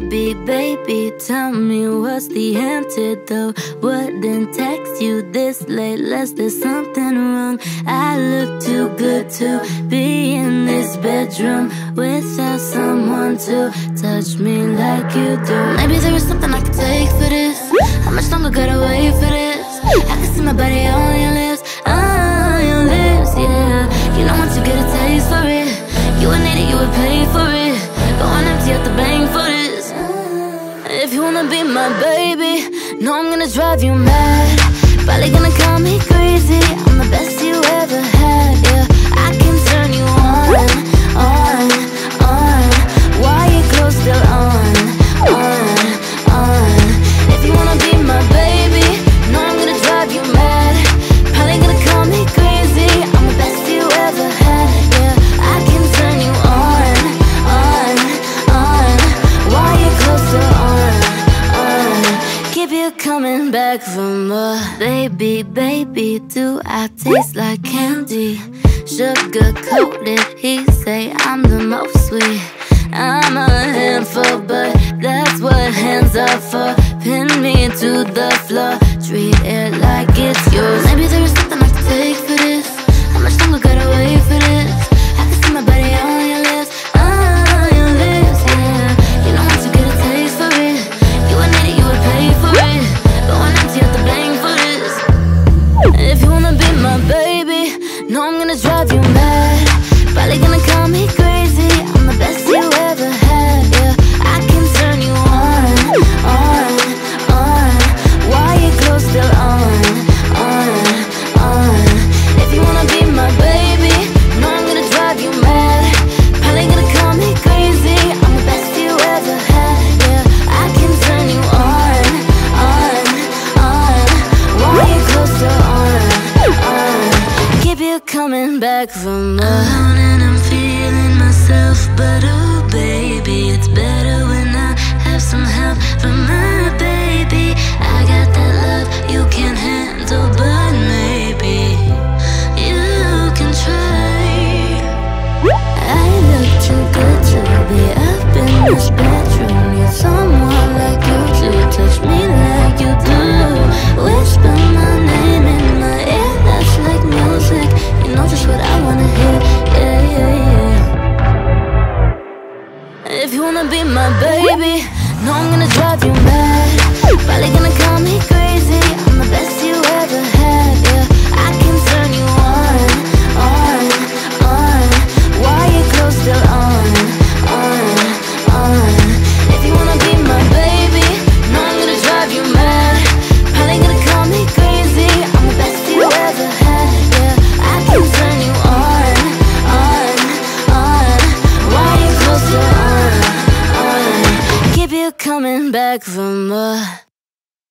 Baby, baby, tell me what's the antidote. Wouldn't text you this late unless there's something wrong. I look too good to be in this bedroom without someone to touch me like you do. Maybe there is something I could take for this. How much longer gotta wait for this? I can see my body on your lips, yeah. You know once you get a taste for it, you would need it, you would pay for it. Going empty at the bank for this. If you wanna be my baby, know I'm gonna drive you mad. Probably gonna call me crazy, I'm the best you ever had, yeah. I can turn you on. While your clothes still on. If you wanna be my baby, know I'm gonna drive you mad. Probably gonna call me crazy, I'm the best you ever had, yeah. I can turn you on. While your clothes still on. Keep you coming back for more. Baby, baby, do I taste like candy? Sugar coated, he say I'm the most sweet. I'm a handful, but that's what hands are for. Pin me to the floor, treat it like it's yours. Maybe there is something I can take for this. How much longer gotta wait for this? I can see my body on your lips, yeah. You know once you get a taste for it, you would need it, you would pay for it. Going empty at the bank for this. If you wanna be my baby, know I'm gonna drive you mad. Probably gonna call me crazy, I'm the best you ever had, yeah. I can turn you on. While your clothes still on. If you wanna be my baby, know I'm gonna drive you mad. Probably gonna call me crazy, I'm the best you ever had, yeah. I can turn you on. While your clothes still on. Keep you coming back for more. Alone and I'm feeling myself, but oh baby, it's better when I have some help from my baby. I got that love you can't handle, but maybe you can try. I look too good to be up in this bedroom. Need someone like you to touch me like you do. Whisper my name in my ear, that's like music. You know just what I wanna hear, yeah. If you wanna be my baby, know I'm gonna drive you mad. Probably gonna call me crazy, I'm the best you ever had, yeah. I can turn you on. While your clothes still on. If you wanna be my baby, know I'm gonna drive you mad. Probably gonna call me crazy, I'm the best you ever had, yeah. I can turn you on. While your clothes still on. Keep you coming back for more.